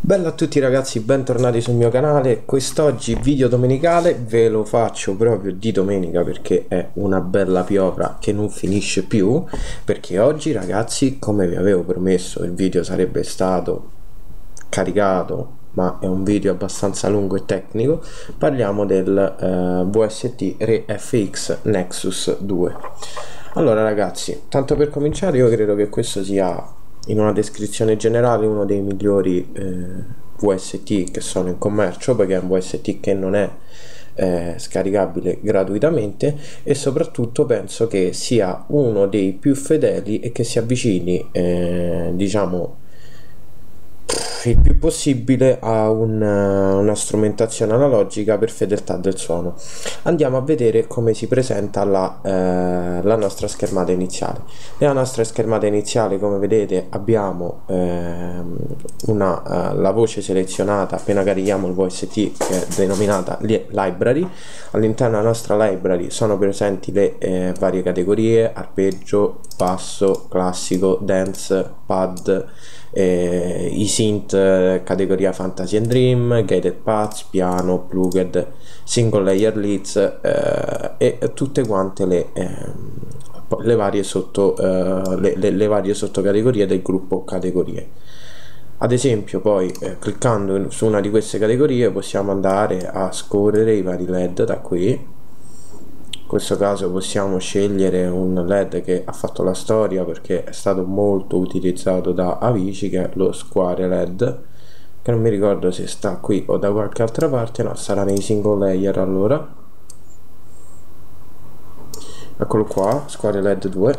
Bella a tutti ragazzi, bentornati sul mio canale. Quest'oggi video domenicale, ve lo faccio proprio di domenica perché è una bella piovra che non finisce più. Perché oggi ragazzi, come vi avevo promesso, il video sarebbe stato caricato, ma è un video abbastanza lungo e tecnico. Parliamo del VST Re FX Nexus 2. Allora ragazzi, tanto per cominciare, io credo che questo sia, in una descrizione generale, uno dei migliori VST che sono in commercio, perché è un VST che non è scaricabile gratuitamente, e soprattutto penso che sia uno dei più fedeli e che si avvicini diciamo il più possibile a una strumentazione analogica per fedeltà del suono. Andiamo a vedere come si presenta la nostra schermata iniziale. Nella nostra schermata iniziale, come vedete, abbiamo la voce selezionata appena carichiamo il VST, che è denominata library. All'interno della nostra library sono presenti le varie categorie: arpeggio, basso, classico, dance, pad, i synth categoria fantasy and dream, gated paths, piano, plugged, single layer leads e tutte quante le varie sottocategorie del gruppo categorie. Ad esempio, poi cliccando su una di queste categorie possiamo andare a scorrere i vari LED da qui. In questo caso possiamo scegliere un LED che ha fatto la storia perché è stato molto utilizzato da Avicii, che è lo Square LED, che non mi ricordo se sta qui o da qualche altra parte. No, sarà nei single layer. Allora eccolo qua, Square LED 2.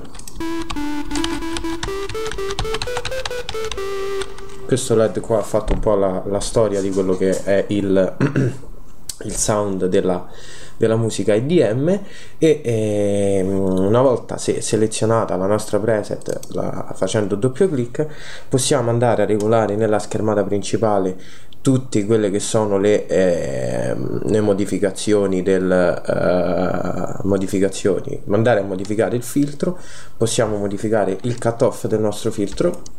Questo LED qua ha fatto un po' la storia di quello che è il sound della musica EDM, e una volta selezionata la nostra preset, facendo doppio clic, possiamo andare a regolare nella schermata principale tutte quelle che sono le modificazioni andare a modificare il filtro. Possiamo modificare il cutoff del nostro filtro.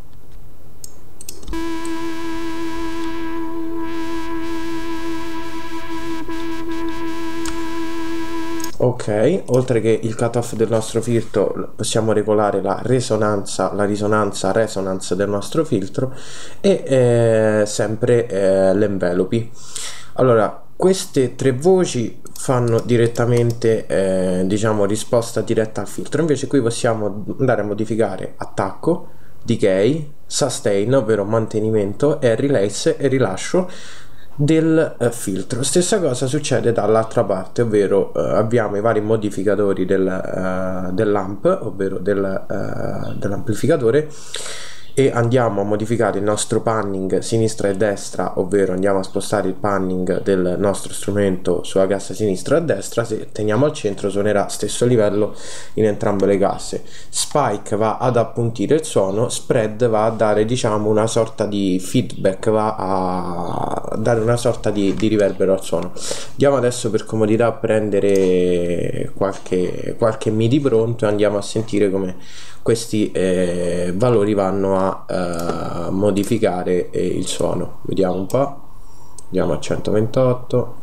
Ok, oltre che il cutoff del nostro filtro possiamo regolare la risonanza resonance del nostro filtro, e sempre l'envelope. Allora, queste tre voci fanno direttamente diciamo risposta diretta al filtro. Invece qui possiamo andare a modificare attacco, decay, sustain, ovvero mantenimento, e release e rilascio del filtro. Stessa cosa succede dall'altra parte, ovvero abbiamo i vari modificatori dell'amp, ovvero dell'amplificatore, e andiamo a modificare il nostro panning sinistra e destra, ovvero andiamo a spostare il panning del nostro strumento sulla cassa sinistra e destra. Se teniamo al centro suonerà stesso livello in entrambe le casse. Spike va ad appuntire il suono, spread va a dare, diciamo, una sorta di feedback, va a dare una sorta di riverbero al suono. Andiamo adesso per comodità a prendere qualche MIDI pronto e andiamo a sentire come questi valori vanno a modificare il suono. Vediamo un po'. Andiamo a 128.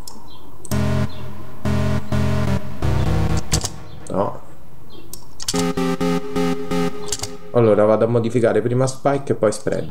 No. Allora vado a modificare prima spike e poi spread.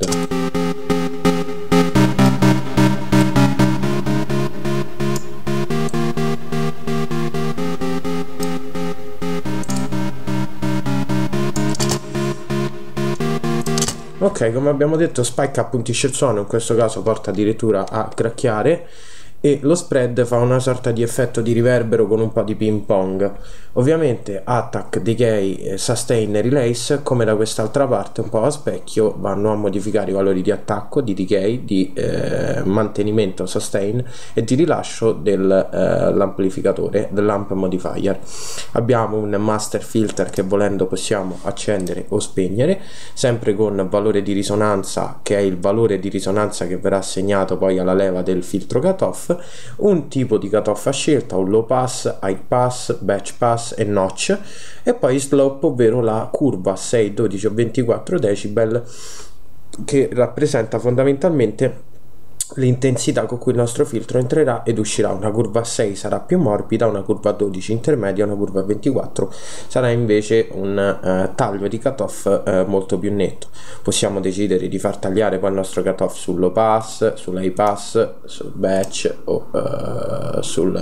Ok, come abbiamo detto, spike appuntisce il suono, in questo caso porta addirittura a cracchiare, e lo spread fa una sorta di effetto di riverbero con un po' di ping pong. Ovviamente attack, decay, sustain e release, come da quest'altra parte, un po' a specchio, vanno a modificare i valori di attacco, di decay, di mantenimento, sustain, e di rilascio dell'amplificatore, dell'amp modifier. Abbiamo un master filter che volendo possiamo accendere o spegnere, sempre con valore di risonanza, che è il valore di risonanza che verrà assegnato poi alla leva del filtro cutoff. Un tipo di cutoff a scelta, un low pass, high pass, batch pass e notch, e poi slope, ovvero la curva 6, 12 o 24 decibel, che rappresenta fondamentalmente l'intensità con cui il nostro filtro entrerà ed uscirà. Una curva a 6 sarà più morbida, una curva a 12 intermedia, una curva a 24 sarà invece un taglio di cutoff molto più netto. Possiamo decidere di far tagliare poi il nostro cutoff sul low pass, sull'high pass, sul batch o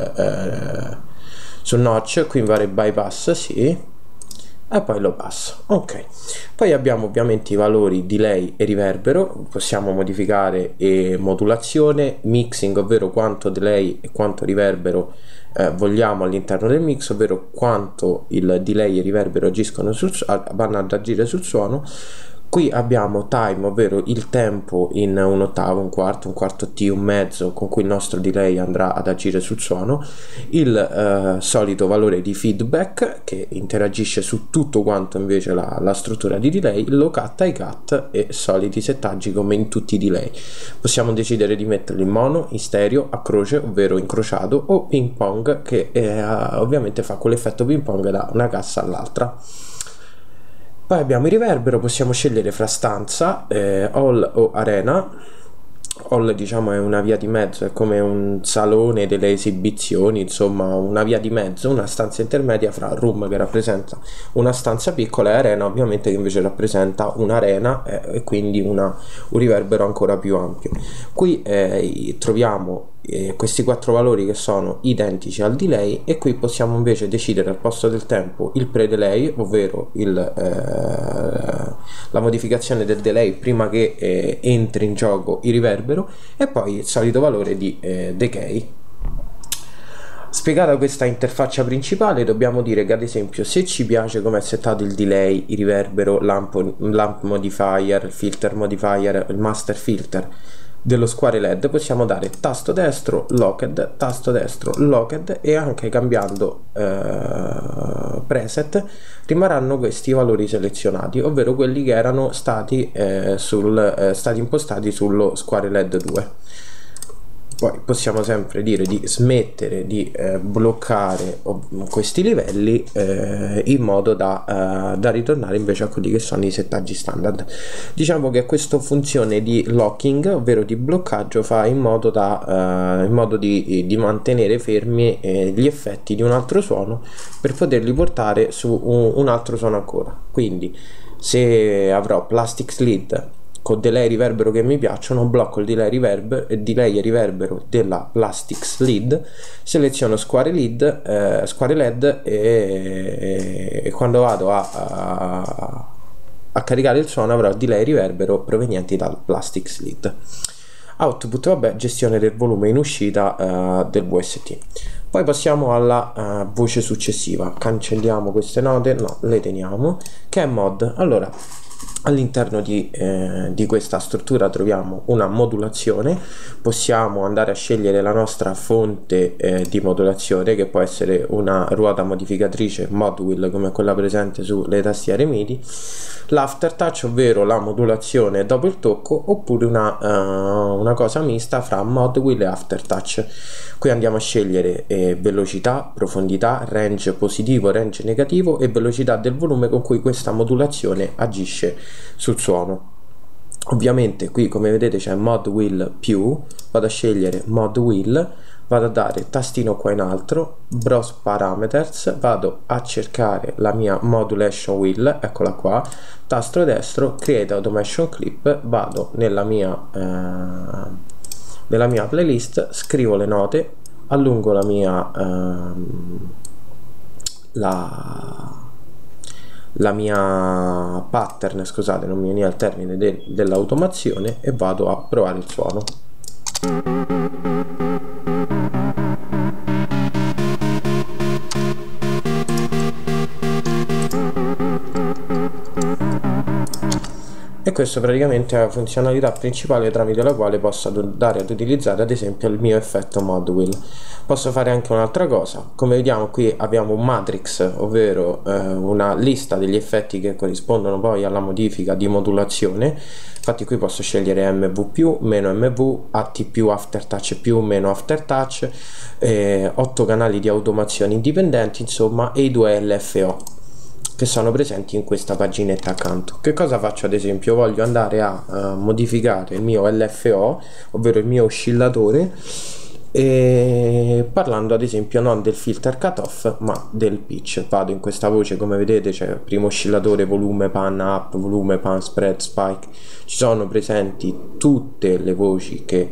sul notch. Qui fare bypass sì, e poi lo passo. Ok, poi abbiamo ovviamente i valori delay e riverbero. Possiamo modificare modulazione, mixing, ovvero quanto delay e quanto riverbero vogliamo all'interno del mix, ovvero quanto il delay e riverbero agiscono vanno ad agire sul suono. Qui abbiamo time, ovvero il tempo in un ottavo, un quarto T, un mezzo, con cui il nostro delay andrà ad agire sul suono. Il solito valore di feedback, che interagisce su tutto quanto invece la struttura di delay, low cut, high cut e soliti settaggi come in tutti i delay. Possiamo decidere di metterli in mono, in stereo, a croce, ovvero incrociato, o ping pong, che ovviamente fa quell'effetto ping pong da una cassa all'altra. Poi abbiamo il riverbero, possiamo scegliere fra stanza, hall o arena. Hall diciamo è una via di mezzo, è come un salone delle esibizioni, insomma una via di mezzo, una stanza intermedia fra room che rappresenta una stanza piccola e arena ovviamente che invece rappresenta un'arena e quindi un riverbero ancora più ampio. Qui troviamo questi quattro valori che sono identici al delay, e qui possiamo invece decidere al posto del tempo il pre-delay, ovvero la modificazione del delay prima che entri in gioco il riverbero, e poi il solito valore di decay. Spiegata questa interfaccia principale, dobbiamo dire che ad esempio se ci piace come è settato il delay, il riverbero, lamp modifier, il filter modifier, il master filter dello square LED, possiamo dare tasto destro locked, tasto destro locked, e anche cambiando preset rimarranno questi valori selezionati, ovvero quelli che erano stati impostati sullo square LED 2. Poi possiamo sempre dire di smettere di bloccare questi livelli in modo da ritornare invece a quelli che sono i settaggi standard. Diciamo che questa funzione di locking, ovvero di bloccaggio, fa in modo di mantenere fermi gli effetti di un altro suono per poterli portare su un altro suono ancora. Quindi se avrò plastic slid con delay e riverbero che mi piacciono, blocco il delay e riverbero della plastic slid, seleziono square LED e quando vado a caricare il suono avrò delay e riverbero provenienti dal plastic slid. Output, vabbè, gestione del volume in uscita del VST. Poi passiamo alla voce successiva. Cancelliamo queste note, no, le teniamo, che è mod. Allora, all'interno di questa struttura troviamo una modulazione. Possiamo andare a scegliere la nostra fonte di modulazione, che può essere una ruota modificatrice mod wheel come quella presente sulle tastiere MIDI, l'aftertouch, ovvero la modulazione dopo il tocco, oppure una cosa mista fra mod wheel e aftertouch. Qui andiamo a scegliere velocità, profondità, range positivo, range negativo e velocità del volume con cui questa modulazione agisce sul suono. Ovviamente qui, come vedete, c'è mod wheel più, vado a scegliere mod wheel, vado a dare tastino qua in alto, browse parameters, vado a cercare la mia modulation wheel, eccola qua, tasto destro, create automation clip, vado nella mia playlist, scrivo le note, allungo la mia la mia pattern, scusate non mi veniva il termine dell'automazione, e vado a provare il suono. E questo praticamente è la funzionalità principale tramite la quale posso andare ad utilizzare ad esempio il mio effetto mod wheel. Posso fare anche un'altra cosa. Come vediamo qui abbiamo un matrix, ovvero una lista degli effetti che corrispondono poi alla modifica di modulazione. Infatti qui posso scegliere MV più, meno MV, AT più, aftertouch più, meno aftertouch, 8 canali di automazione indipendenti, insomma, e i 2 LFO. che sono presenti in questa paginetta accanto. Che cosa faccio ad esempio? Voglio andare a modificare il mio LFO, ovvero il mio oscillatore, e parlando ad esempio non del filter cutoff ma del pitch. Vado in questa voce, come vedete c'è primo oscillatore, volume, pan up, volume, pan spread, spike. Ci sono presenti tutte le voci che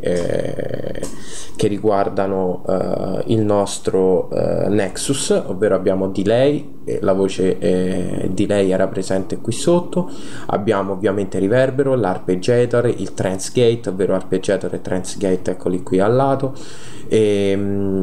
riguardano il nostro Nexus, ovvero abbiamo delay, la voce delay era presente qui sotto, abbiamo ovviamente riverbero, l'arpeggiator, il transgate, ovvero arpeggiator e transgate eccoli qui al lato, e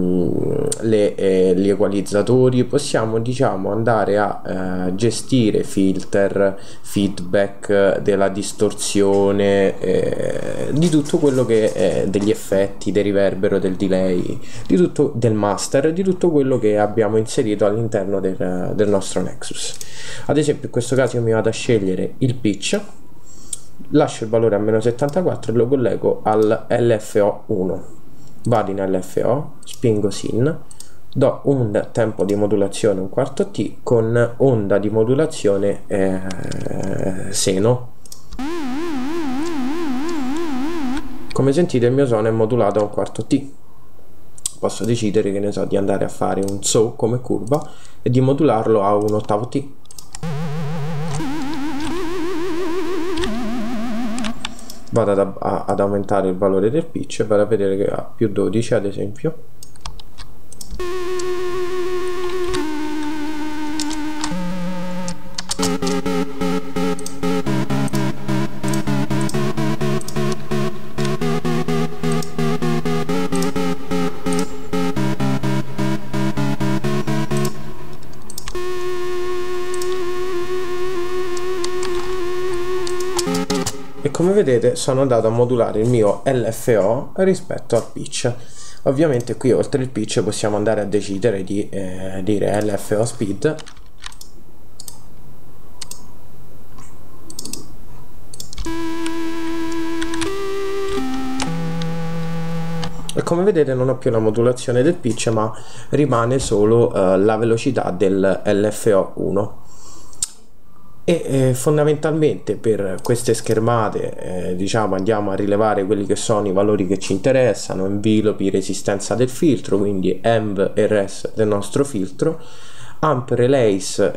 gli equalizzatori. Possiamo diciamo andare a gestire filter, feedback, della distorsione, di tutto quello che è degli effetti, del riverbero, del delay, di tutto, del master, di tutto quello che abbiamo inserito all'interno del nostro Nexus. Ad esempio in questo caso io mi vado a scegliere il pitch, lascio il valore a meno 74 e lo collego al LFO 1. Vado in LFO, spingo SIN, do un tempo di modulazione 1/4 T con onda di modulazione seno. Come sentite il mio suono è modulato a 1/4 T. Posso decidere, che ne so, di andare a fare un saw come curva e di modularlo a 1/8 T. Vado ad aumentare il valore del pitch e vado a vedere che ha più 12 ad esempio. E come vedete sono andato a modulare il mio LFO rispetto al pitch. Ovviamente qui oltre il pitch possiamo andare a decidere di dire LFO speed, e come vedete non ho più la modulazione del pitch ma rimane solo la velocità del LFO 1. E fondamentalmente per queste schermate diciamo andiamo a rilevare quelli che sono i valori che ci interessano: envelope, resistenza del filtro, quindi env e res del nostro filtro, amp, relays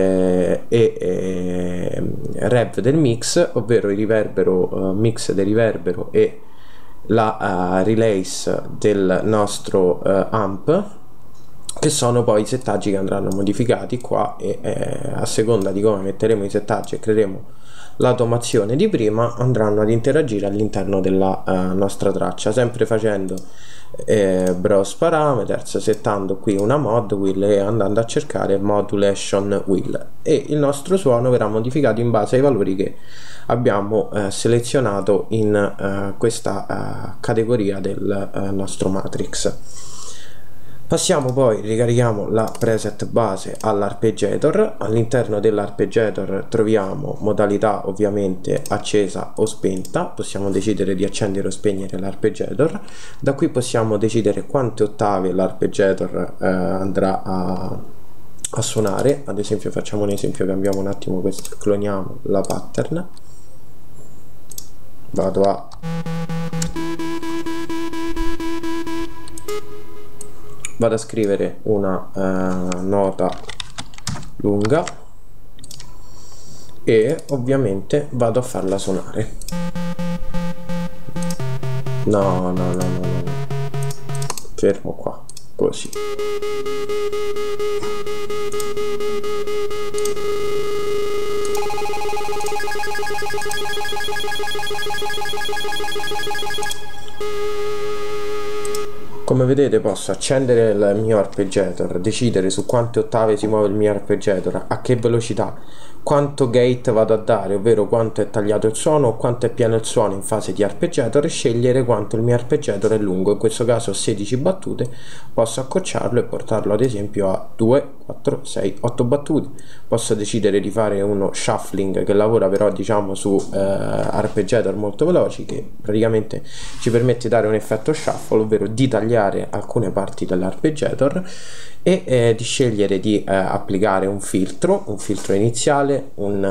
rev del mix, ovvero il riverbero, mix del riverbero, e la relays del nostro amp, che sono poi i settaggi che andranno modificati qua, e a seconda di come metteremo i settaggi e creeremo l'automazione di prima andranno ad interagire all'interno della nostra traccia, sempre facendo browse parameters, settando qui una mod wheel e andando a cercare modulation wheel, e il nostro suono verrà modificato in base ai valori che abbiamo selezionato in questa categoria del nostro matrix. Passiamo poi, ricarichiamo la preset base all'arpeggiator. All'interno dell'arpeggiator troviamo modalità ovviamente accesa o spenta, possiamo decidere di accendere o spegnere l'arpeggiator. Da qui possiamo decidere quante ottave l'arpeggiator andrà a suonare. Ad esempio facciamo un esempio, cambiamo un attimo questo, cloniamo la pattern, vado a scrivere una nota lunga e ovviamente vado a farla suonare. No, fermo qua, così. Come vedete posso accendere il mio arpeggiator, decidere su quante ottave si muove il mio arpeggiator, a che velocità, quanto gate vado a dare, ovvero quanto è tagliato il suono o quanto è pieno il suono in fase di arpeggiator, e scegliere quanto il mio arpeggiator è lungo. In questo caso 16 battute, posso accorciarlo e portarlo ad esempio a 2, 4, 6, 8 battute. Posso decidere di fare uno shuffling che lavora però diciamo su arpeggiator molto veloci, che praticamente ci permette di dare un effetto shuffle, ovvero di tagliare alcune parti dell'arpeggiator, di scegliere di applicare un filtro iniziale,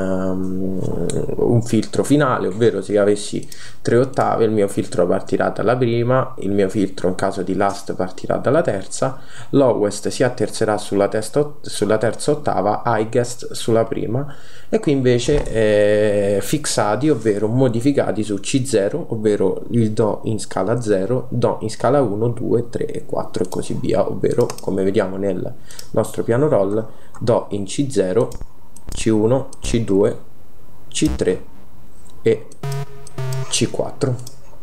un filtro finale, ovvero se avessi 3 ottave il mio filtro partirà dalla prima, il mio filtro in caso di last partirà dalla terza, lowest si atterzerà sulla terza ottava, highest sulla prima, e qui invece fissati, ovvero modificati su C0, ovvero il Do in scala 0, Do in scala 1, 2, 3 e 4 e così via, ovvero come vediamo nel nostro piano roll, Do in C0, C1, C2, C3 e C4.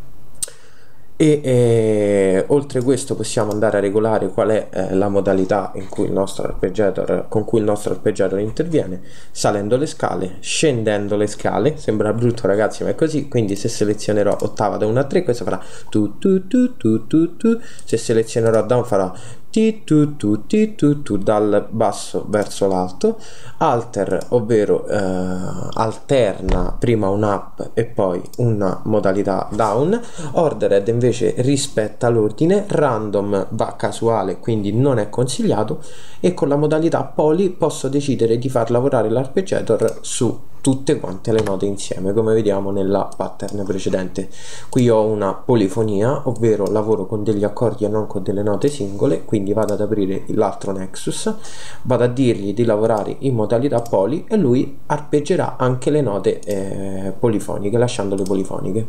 Oltre questo possiamo andare a regolare qual è la modalità in cui il nostro arpeggiator interviene, salendo le scale, scendendo le scale. Sembra brutto ragazzi, ma è così. Quindi se selezionerò ottava da 1 a 3, questo farà tu tu tu tu tu tu. Se selezionerò down farà ti tu tu ti tu tu, dal basso verso l'alto. Alter, ovvero alterna prima un up e poi una modalità down. Ordered invece rispetta l'ordine. Random va casuale, quindi non è consigliato. E con la modalità poly posso decidere di far lavorare l'arpeggiator su tutte quante le note insieme, come vediamo nella pattern precedente. Qui ho una polifonia, ovvero lavoro con degli accordi e non con delle note singole, quindi vado ad aprire l'altro Nexus, vado a dirgli di lavorare in modalità poly e lui arpeggerà anche le note polifoniche, lasciandole polifoniche.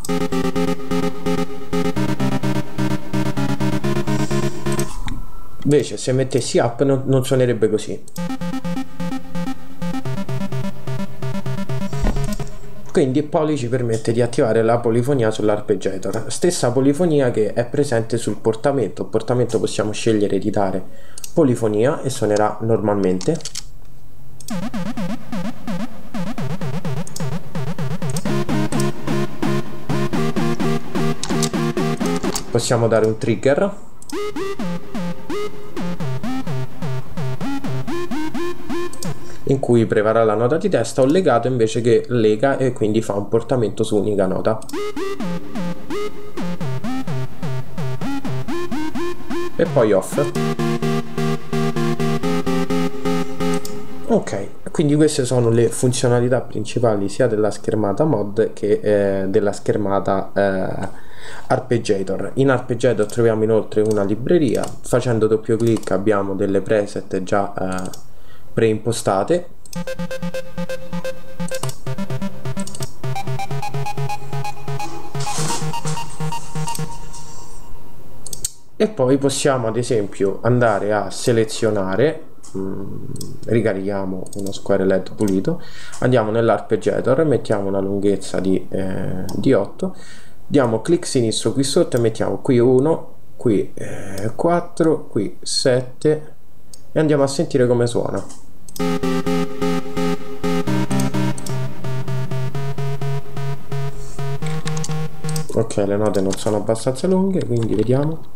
Invece se mettessi up non suonerebbe così. Quindi poly ci permette di attivare la polifonia sull'arpeggiator, stessa polifonia che è presente sul portamento. Il portamento possiamo scegliere di dare polifonia e suonerà normalmente. Possiamo dare un trigger. In cui prevarrà la nota di testa, o legato invece che lega e quindi fa un portamento su unica nota. E poi off. Ok, quindi queste sono le funzionalità principali sia della schermata mod che della schermata arpeggiator. In arpeggiator troviamo inoltre una libreria. Facendo doppio clic abbiamo delle preset già preimpostate. E poi possiamo ad esempio andare a selezionare, ricarichiamo uno square LED pulito, andiamo nell'arpeggiator, mettiamo una lunghezza di 8, diamo clic sinistro qui sotto e mettiamo qui 1, qui 4, qui 7 e andiamo a sentire come suona. Ok, le note non sono abbastanza lunghe, quindi vediamo.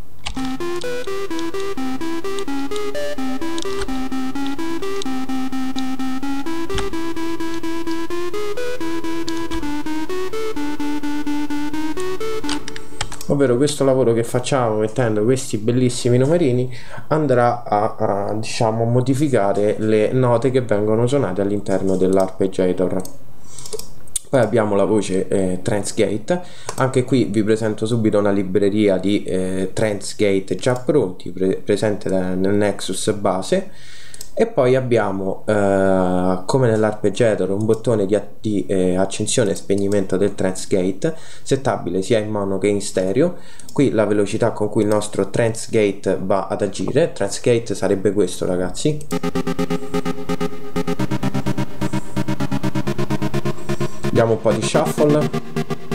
Ovvero questo lavoro che facciamo mettendo questi bellissimi numerini andrà a diciamo modificare le note che vengono suonate all'interno dell'arpeggiator. Poi abbiamo la voce Trance Gate. Anche qui vi presento subito una libreria di Trance Gate già pronti, presente nel Nexus base. E poi abbiamo come nell'arpeggiator un bottone di accensione e spegnimento del Trance Gate, settabile sia in mono che in stereo. Qui la velocità con cui il nostro Trance Gate va ad agire. Trance Gate sarebbe questo ragazzi. Diamo un po' di shuffle.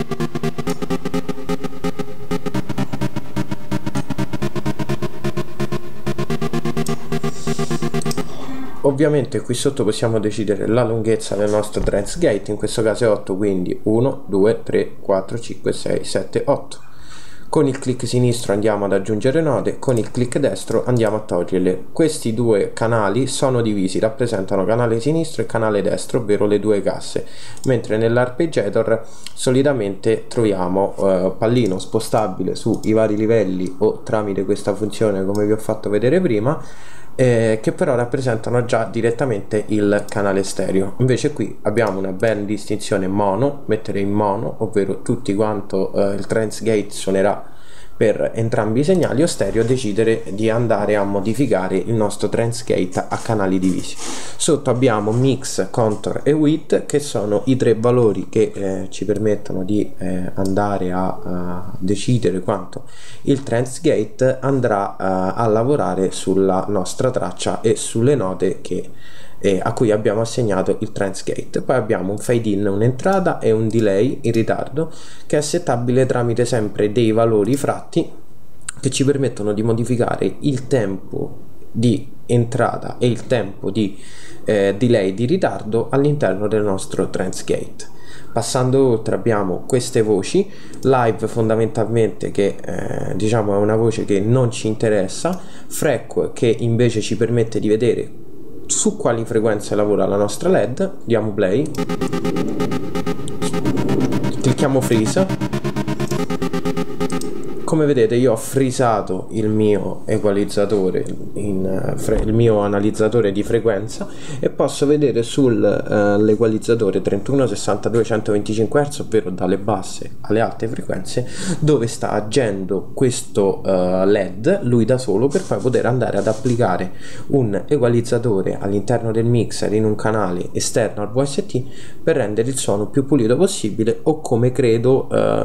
Ovviamente qui sotto possiamo decidere la lunghezza del nostro Trance Gate, in questo caso è 8, quindi 1, 2, 3, 4, 5, 6, 7, 8. Con il clic sinistro andiamo ad aggiungere node, con il clic destro andiamo a toglierle. Questi due canali sono divisi, rappresentano canale sinistro e canale destro, ovvero le due casse, mentre nell'arpeggiator solitamente troviamo pallino spostabile sui vari livelli o tramite questa funzione come vi ho fatto vedere prima, che però rappresentano già direttamente il canale stereo. Invece qui abbiamo una ben distinzione mono, mettere in mono, ovvero tutti quanto il trans gate suonerà per entrambi i segnali, o stereo decidere di andare a modificare il nostro trans gate a canali divisi. Sotto abbiamo mix, contour e width, che sono i tre valori che ci permettono di andare a decidere quanto il trans gate andrà a lavorare sulla nostra traccia e sulle note a cui abbiamo assegnato il trans gate. Poi abbiamo un fade in, un'entrata e un delay in ritardo, che è settabile tramite sempre dei valori fratti che ci permettono di modificare il tempo di entrata e il tempo di delay di ritardo all'interno del nostro trans gate. Passando oltre abbiamo queste voci live, fondamentalmente, che diciamo è una voce che non ci interessa, freq, che invece ci permette di vedere su quali frequenze lavora la nostra LED. Diamo play, clicchiamo freeze. Come vedete io ho freezato il mio equalizzatore, il mio analizzatore di frequenza, e posso vedere sull'equalizzatore 31, 62, 125 Hz, ovvero dalle basse alle alte frequenze, dove sta agendo questo LED lui da solo, per poi poter andare ad applicare un equalizzatore all'interno del mixer in un canale esterno al VST per rendere il suono più pulito possibile, o come credo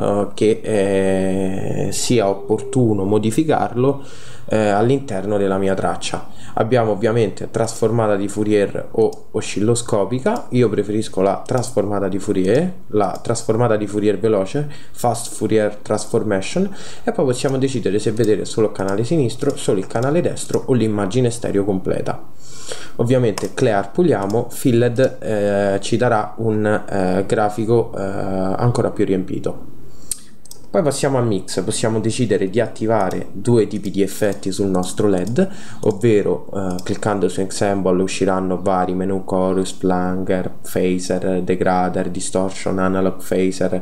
che sia opportuno modificarlo all'interno della mia traccia. Abbiamo ovviamente trasformata di Fourier o oscilloscopica. Io preferisco la trasformata di Fourier veloce, Fast Fourier Transformation, e poi possiamo decidere se vedere solo il canale sinistro, solo il canale destro o l'immagine stereo completa. Ovviamente Clear puliamo, Filled ci darà un grafico ancora più riempito. Poi passiamo al mix, possiamo decidere di attivare due tipi di effetti sul nostro LED, ovvero cliccando su Ensemble usciranno vari menu: chorus, plunger, phaser, degrader, distortion, analog phaser,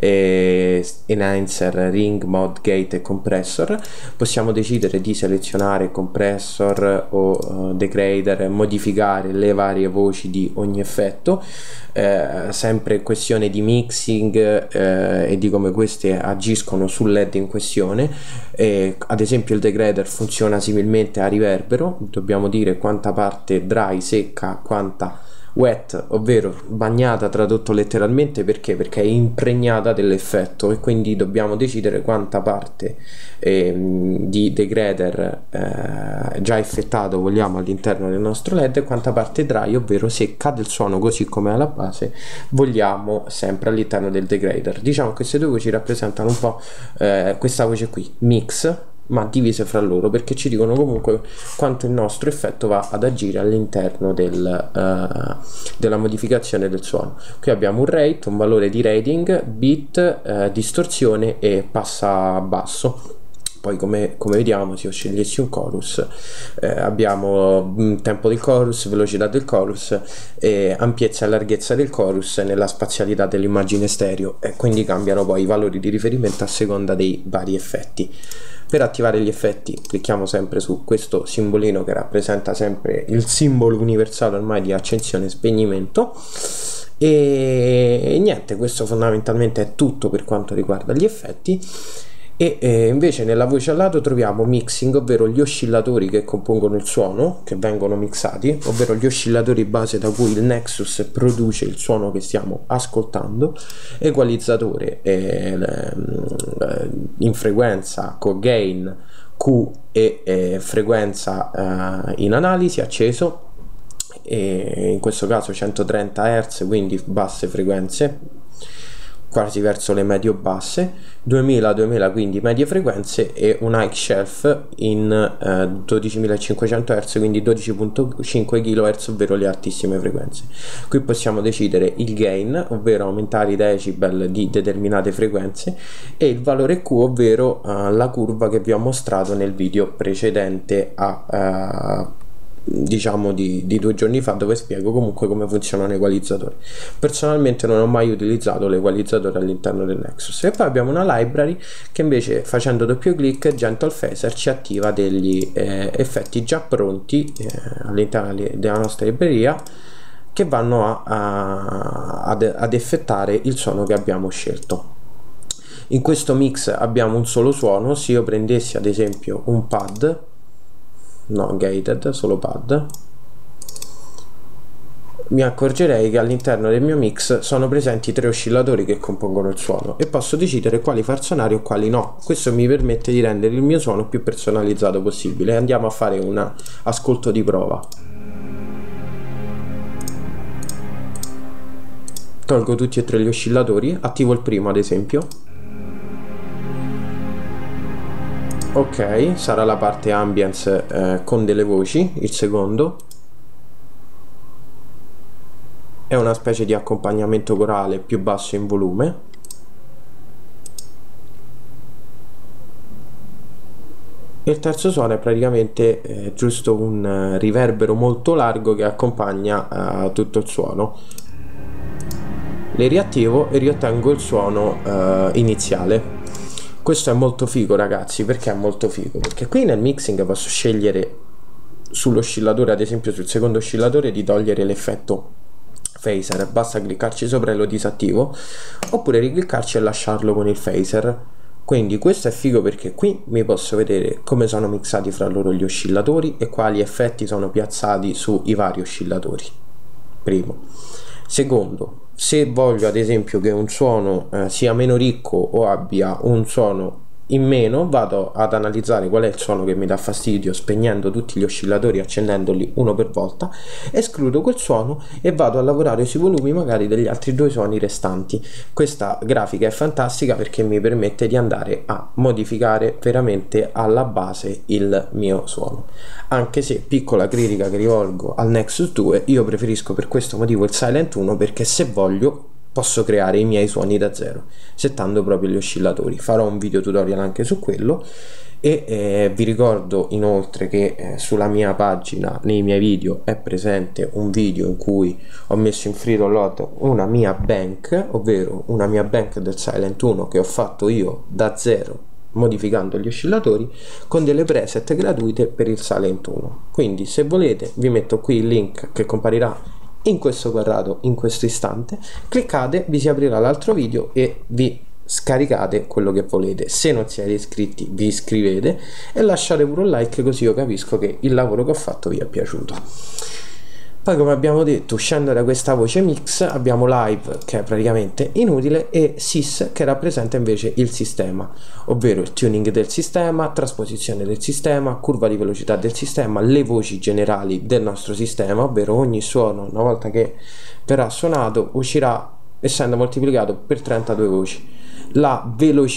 enhancer, ring, mod, gate e compressor. Possiamo decidere di selezionare compressor o degrader, modificare le varie voci di ogni effetto, sempre questione di mixing e di come queste agiscono sul LED in questione. Ad esempio il degrader funziona similmente a riverbero, dobbiamo dire quanta parte dry, secca, quanta wet, ovvero bagnata, tradotto letteralmente, perché è impregnata dell'effetto, e quindi dobbiamo decidere quanta parte di degrader già effettato vogliamo all'interno del nostro LED, e quanta parte dry, ovvero secca del suono così come alla base, vogliamo sempre all'interno del degrader. Diciamo che queste due voci rappresentano un po' questa voce qui, mix, ma divise fra loro, perché ci dicono comunque quanto il nostro effetto va ad agire all'interno della modificazione del suono. Qui abbiamo un rate, un valore di rating, beat, distorsione e passa basso. Poi come vediamo, se io scegliessi un chorus, abbiamo tempo del chorus, velocità del chorus, ampiezza e larghezza del chorus nella spazialità dell'immagine stereo, e quindi cambiano poi i valori di riferimento a seconda dei vari effetti. Per attivare gli effetti clicchiamo sempre su questo simbolino che rappresenta sempre il simbolo universale ormai di accensione e spegnimento, e niente, questo fondamentalmente è tutto per quanto riguarda gli effetti. Invece nella voce a lato troviamo mixing, ovvero gli oscillatori che compongono il suono, che vengono mixati, ovvero gli oscillatori base da cui il Nexus produce il suono che stiamo ascoltando, equalizzatore in frequenza con gain, Q e frequenza in analisi acceso, e in questo caso 130 Hz, quindi basse frequenze. quasi verso le medio basse, 2000 quindi medie frequenze, e un high shelf in 12500 Hz, quindi 12.5 kHz, ovvero le altissime frequenze. Qui possiamo decidere il gain, ovvero aumentare i decibel di determinate frequenze, e il valore Q, ovvero la curva che vi ho mostrato nel video precedente diciamo di 2 giorni fa, dove spiego comunque come funziona l'equalizzatore. Personalmente non ho mai utilizzato l'equalizzatore all'interno del Nexus. E poi abbiamo una library che invece, facendo doppio clic, Gentle Phaser ci attiva degli effetti già pronti all'interno della nostra libreria, che vanno ad effettare il suono che abbiamo scelto. In questo mix abbiamo un solo suono. Se io prendessi ad esempio un pad, no gated, solo pad, mi accorgerei che all'interno del mio mix sono presenti 3 oscillatori che compongono il suono, e posso decidere quali far suonare o quali no. Questo mi permette di rendere il mio suono più personalizzato possibile. Andiamo a fare un ascolto di prova. Tolgo tutti e 3 gli oscillatori, attivo il primo ad esempio. Ok, sarà la parte ambience con delle voci. Il secondo è una specie di accompagnamento corale più basso in volume. E il terzo suono è praticamente giusto un riverbero molto largo che accompagna tutto il suono. Le riattivo e riottengo il suono iniziale. Questo è molto figo, ragazzi. Perché è molto figo? Perché qui nel mixing posso scegliere sull'oscillatore, ad esempio sul secondo oscillatore, di togliere l'effetto phaser. Basta cliccarci sopra e lo disattivo, oppure ricliccarci e lasciarlo con il phaser. Quindi questo è figo perché qui mi posso vedere come sono mixati fra loro gli oscillatori e quali effetti sono piazzati sui vari oscillatori. Primo. Secondo, se voglio ad esempio che un suono sia meno ricco o abbia un suono in meno, vado ad analizzare qual è il suono che mi dà fastidio, spegnendo tutti gli oscillatori, accendendoli uno per volta, escludo quel suono e vado a lavorare sui volumi magari degli altri 2 suoni restanti. Questa grafica è fantastica perché mi permette di andare a modificare veramente alla base il mio suono. Anche se, piccola critica che rivolgo al Nexus 2, io preferisco per questo motivo il Silent 1, perché se voglio posso creare i miei suoni da zero, settando proprio gli oscillatori. Farò un video tutorial anche su quello. E vi ricordo inoltre che sulla mia pagina, nei miei video, è presente un video in cui ho messo in free download una mia bank, ovvero una mia bank del Silent 1 che ho fatto io da zero, modificando gli oscillatori, con delle preset gratuite per il Silent 1. Quindi se volete vi metto qui il link che comparirà in questo quadrato in questo istante, cliccate, vi si aprirà l'altro video e vi scaricate quello che volete. Se non siete iscritti vi iscrivete e lasciate pure un like, così io capisco che il lavoro che ho fatto vi è piaciuto. Poi, come abbiamo detto, uscendo da questa voce mix abbiamo live, che è praticamente inutile, e sys, che rappresenta invece il sistema, ovvero il tuning del sistema, trasposizione del sistema, curva di velocità del sistema, le voci generali del nostro sistema, ovvero ogni suono, una volta che verrà suonato, uscirà essendo moltiplicato per 32 voci. La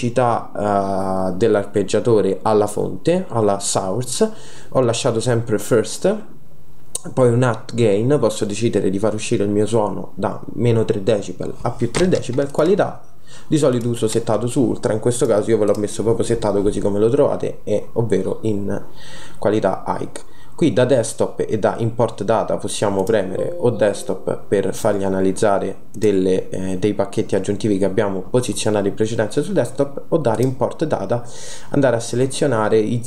velocità dell'arpeggiatore alla fonte, alla source, ho lasciato sempre first. Poi un at gain, posso decidere di far uscire il mio suono da meno 3 decibel a più 3 decibel. Qualità, di solito uso settato su ultra, in questo caso io ve l'ho messo proprio settato così come lo trovate, ovvero in qualità high. Qui da desktop e da import data possiamo premere o desktop per fargli analizzare dei pacchetti aggiuntivi che abbiamo posizionato in precedenza sul desktop, o dare import data, andare a selezionare i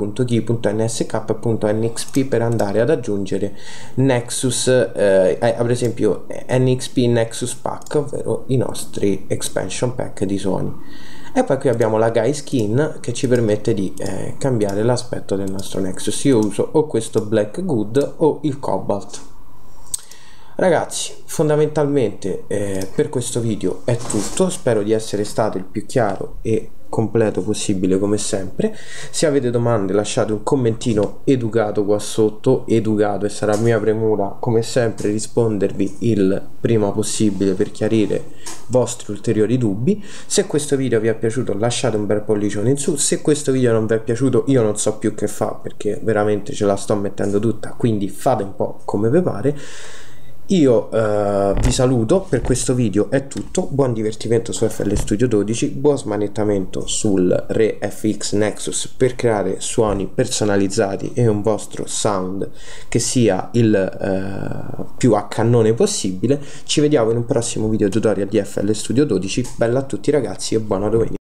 zip.key.nsk.nxp per andare ad aggiungere Nexus, ad esempio NXP Nexus Pack, ovvero i nostri expansion pack di suoni. E poi qui abbiamo la Guy Skin che ci permette di cambiare l'aspetto del nostro Nexus. Io uso o questo Black Good o il Cobalt. Ragazzi, fondamentalmente per questo video è tutto. Spero di essere stato il più chiaro e completo possibile come sempre. Se avete domande lasciate un commentino educato qua sotto, educato, e sarà mia premura come sempre rispondervi il prima possibile per chiarire vostri ulteriori dubbi. Se questo video vi è piaciuto lasciate un bel pollicione in su, se questo video non vi è piaciuto io non so più che fa, perché veramente ce la sto mettendo tutta, quindi fate un po' come vi pare. Io vi saluto, per questo video è tutto, buon divertimento su FL Studio 12, buon smanettamento sul Re FX Nexus per creare suoni personalizzati e un vostro sound che sia il più a cannone possibile. Ci vediamo in un prossimo video tutorial di FL Studio 12, bella a tutti ragazzi e buona domenica.